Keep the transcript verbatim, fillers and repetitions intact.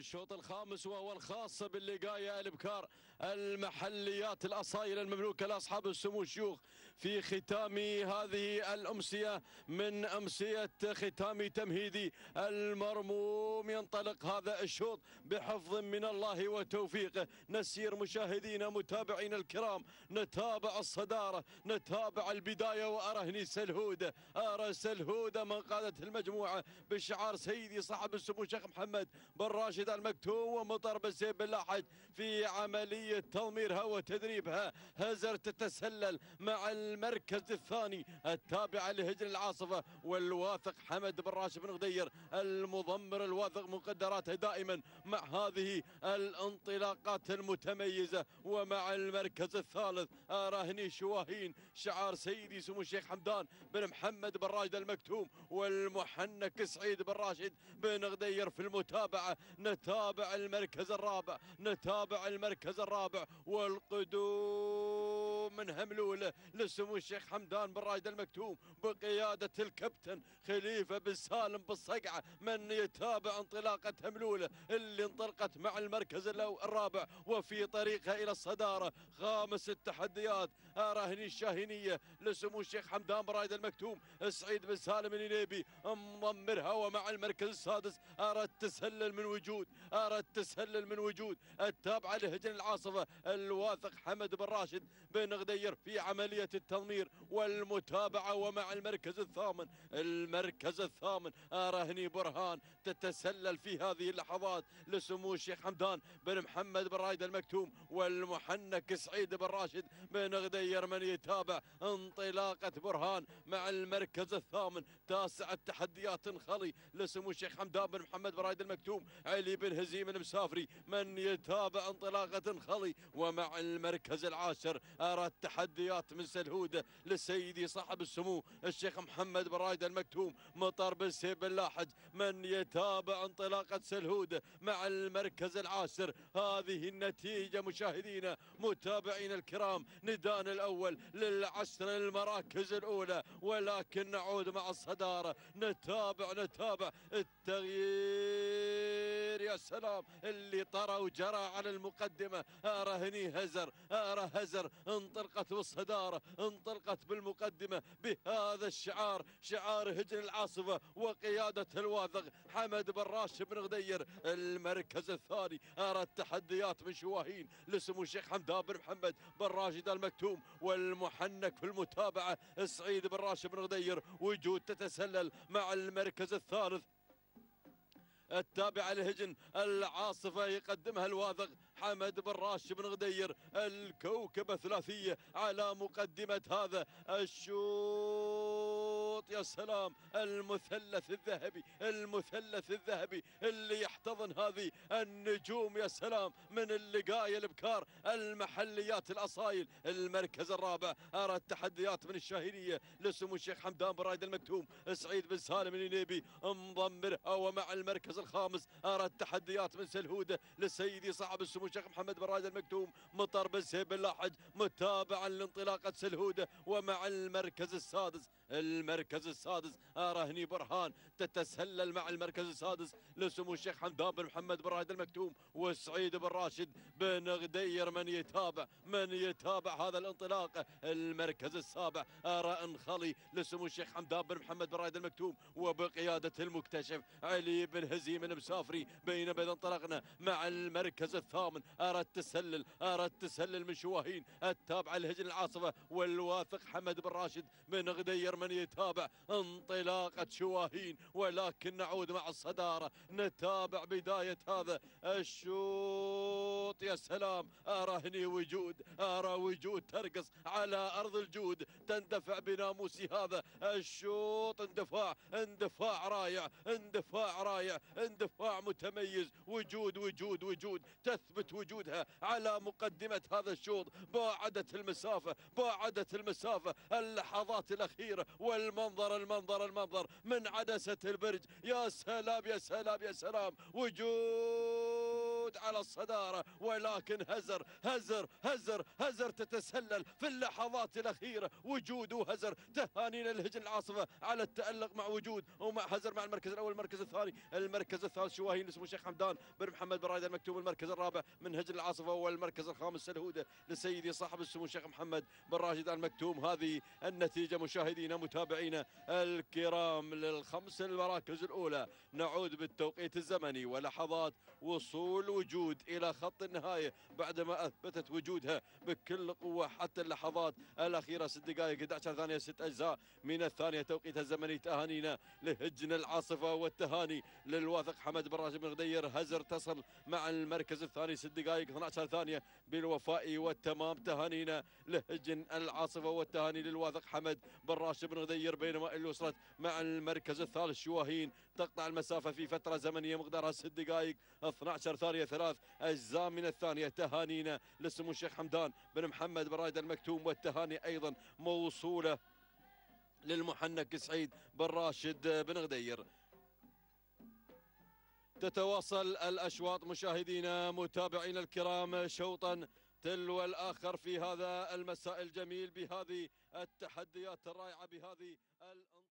الشوط الخامس وهو الخاص باللقاية الابكار المحليات الاصايل المملوكه لاصحاب السمو الشيوخ في ختام هذه الامسيه من امسيه ختام تمهيدي المرموم. ينطلق هذا الشوط بحفظ من الله وتوفيقه. نسير مشاهدينا متابعينا الكرام، نتابع الصداره، نتابع البدايه، وارهني سلهوده ارى سلهوده من قادت المجموعه بشعار سيدي صاحب السمو الشيخ محمد بن راشد المكتوم ومطر بالسيف باللاحج في عمليه تضميرها وتدريبها. هزر تتسلل مع المركز الثاني التابع لهجن العاصفه والواثق حمد بن راشد بن غدير المضمر الواثق مقدراته دائما مع هذه الانطلاقات المتميزه. ومع المركز الثالث راهني شواهين شعار سيدي سمو الشيخ حمدان بن محمد بن راشد المكتوم والمحنك سعيد بن راشد بن غدير في المتابعه. نتابع المركز الرابع، نتابع المركز الرابع والقدوم من هملوله لسمو الشيخ حمدان بن راشد المكتوم بقياده الكابتن خليفه بن سالم بالصقعه. من يتابع انطلاقه هملوله اللي انطلقت مع المركز الرابع وفي طريقها الى الصداره. خامس التحديات اراهني الشاهينيه لسمو الشيخ حمدان بن راشد المكتوم سعيد بن سالم النيبي مضمرها. ومع المركز السادس ارى التسلل من وجود، ارى التسلل من وجود التابعه لهجن العاصفه الواثق حمد بن راشد بن غدير في عمليه التضمير والمتابعه. ومع المركز الثامن، المركز الثامن اراهني برهان تتسلل في هذه اللحظات لسمو الشيخ حمدان بن محمد بن راشد المكتوم والمحنك سعيد بن راشد بن غدير. من يتابع انطلاقه برهان مع المركز الثامن. تاسع التحديات انخلي لسمو الشيخ حمدان بن محمد بن راشد المكتوم علي بن هزيم المسافري. من يتابع انطلاقه انخلي. ومع المركز العاشر ارى التحديات من سلهوده لسيدي صاحب السمو الشيخ محمد بن راشد المكتوم مطر بالسيف باللاحج. من يتابع انطلاقه سلهوده مع المركز العاشر. هذه النتيجه مشاهدينا متابعينا الكرام، ندان الاول للعشر المراكز الاولى، ولكن نعود مع الصداره. نتابع نتابع التغيير يا سلام اللي طرى وجرى على المقدمه. ارهني هزر، ارى هزر انطلقت بالصداره، انطلقت بالمقدمه بهذا الشعار، شعار هجن العاصفه وقياده الواثق حمد بن راشد بن غدير. المركز الثاني ارى التحديات من شواهين لسمو الشيخ حمدان بن محمد بن راشد المكتوم والمحنك في المتابعه سعيد بن راشد بن غدير. وجود تتسلل مع المركز الثالث التابع لهجن العاصفة يقدمها الواثق حمد بن راشد بن غدير. الكوكبة ثلاثية على مقدمة هذا الشوط يا سلام. المثلث الذهبي، المثلث الذهبي اللي يحتضن هذه النجوم يا سلام من اللقاية الابكار المحليات الاصايل. المركز الرابع ارى التحديات من الشاهينية لسمو الشيخ حمدان بن راشد المكتوم سعيد بن سالم النيبي مضمرها. ومع المركز الخامس ارى التحديات من سلهوده لسيدي صاحب السمو الشيخ محمد بن راشد المكتوم مطر بالسيف باللاحج متابعا لانطلاقه سلهوده. ومع المركز السادس، المركز السادس اراهني برهان تتسلل مع المركز السادس لسمو الشيخ حمدان بن محمد بن راشد المكتوم وسعيد بن راشد بن غدير. من يتابع، من يتابع هذا الانطلاق. المركز السابع ارى انخلي لسمو الشيخ حمدان بن محمد بن راشد المكتوم وبقياده المكتشف علي بن هزيم المسافري. بينما اذا انطلقنا مع المركز الثامن ارى التسلل، ارى التسلل من شواهين التابعه لهجن العاصفه والواثق حمد بن راشد بن غدير. من يتابع انطلاقه شواهين، ولكن نعود مع الصداره. نتابع بدايه هذا الشوط يا سلام. ارى وجود، ارى وجود ترقص على ارض الجود، تندفع بناموس هذا الشوط. اندفاع، اندفاع رائع، اندفاع رائع، اندفاع متميز. وجود وجود وجود تثبت وجودها على مقدمة هذا الشوط. باعدت المسافة، باعدت المسافة. اللحظات الأخيرة والمنظر المنظر المنظر من عدسة البرج. يا سلام يا سلام يا سلام. وجود تعود على الصدارة، ولكن هزر هزر هزر هزر تتسلل في اللحظات الأخيرة. وجود وهزر، تهانينا لهجن العاصفة على التألق مع وجود ومع هزر مع المركز الأول. المركز الثاني المركز الثالث شواهين لسمو الشيخ حمدان بن محمد بن راشد المكتوم. المركز الرابع من هجن العاصفة، والمركز الخامس الهودة لسيدي صاحب السمو الشيخ محمد بن راشد المكتوم. هذه النتيجة مشاهدينا متابعينا الكرام للخمس المراكز الأولى. نعود بالتوقيت الزمني ولحظات وصول وجود إلى خط النهاية بعدما أثبتت وجودها بكل قوة حتى اللحظات الأخيرة. ست دقائق أحد عشر ثانية ست أجزاء من الثانية توقيتها الزمني. تهانينا لهجن العاصفة والتهاني للواثق حمد بن راشد بن غدير. هزر تصل مع المركز الثاني ست دقائق اثنتي عشرة ثانية بالوفاء والتمام. تهانينا لهجن العاصفة والتهاني للواثق حمد بن راشد بن غدير. بينما اللي وصلت مع المركز الثالث شواهين تقطع المسافة في فترة زمنية مقدارها ست دقائق اثنتي عشرة ثانية ثلاث أجزاء من الثانية. تهانينا لسمو الشيخ حمدان بن محمد بن راشد المكتوم، والتهاني أيضا موصولة للمحنك سعيد بن راشد بن غدير. تتواصل الأشواط مشاهدينا متابعينا الكرام شوطا تلو الآخر في هذا المساء الجميل بهذه التحديات الرائعة بهذه